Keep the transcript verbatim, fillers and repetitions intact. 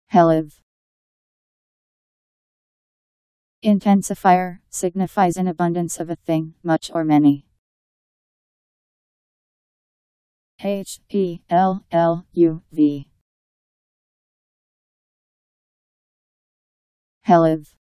Helluv. Intensifier signifies an abundance of a thing, much or many. H E L L U V. Helluv.